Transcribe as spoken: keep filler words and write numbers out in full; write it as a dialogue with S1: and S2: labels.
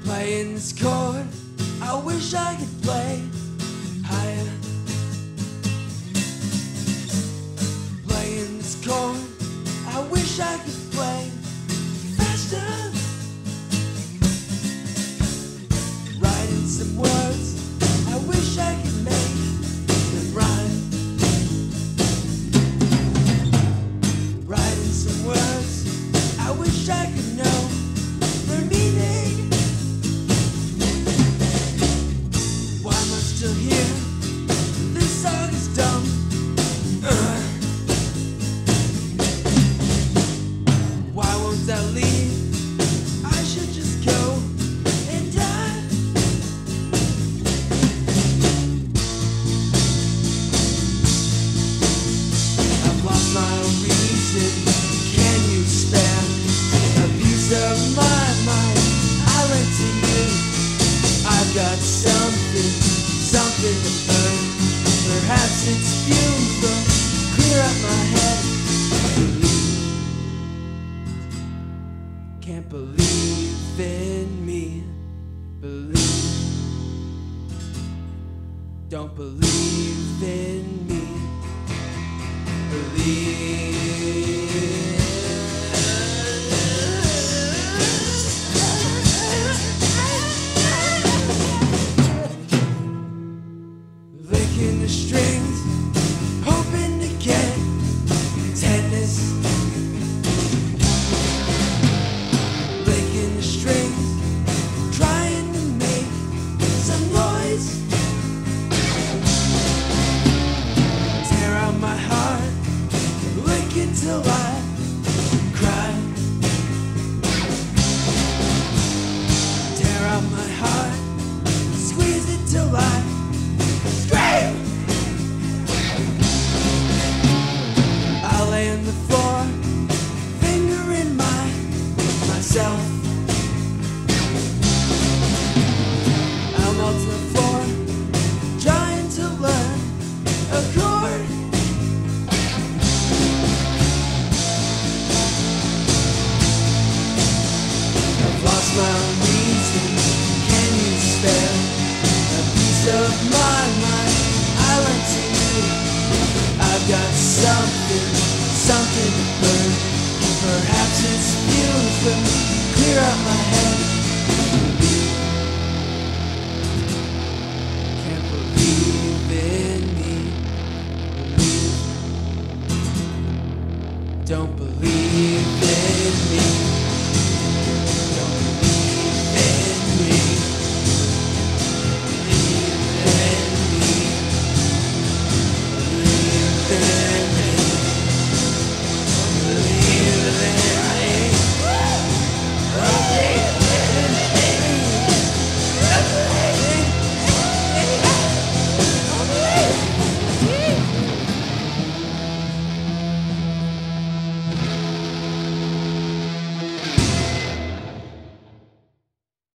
S1: Playing this chord, I wish I could play higher. Playing this chord, I wish I could play faster. Writing some words, I wish I could make them rhyme. Writing some words, I wish I could know their meaning. Why am I still here? This song is dumb. uh. Why won't I leave? I should just go and die. I've lost my own reason. Can you spare a piece of my mind? I lent to you. I've got something, something to burn. Perhaps it's fumes will clear up my head. Can't believe in me. Believe. Don't believe in me. Licking the strings, hoping to get tetanus. Licking the strings, trying to make some noise. Tear out my heart, lick it till I cry. Tear out my heart, squeeze it till I scream. I lay on the floor, fingering my myself. I'll melt to the floor, trying to learn a chord. I've lost my own reason. Can you spare a piece of my mind? I learned to you. I've got something, something to burn. Perhaps it's fumes will clear up my head. Can't believe in me. Believe. Don't believe.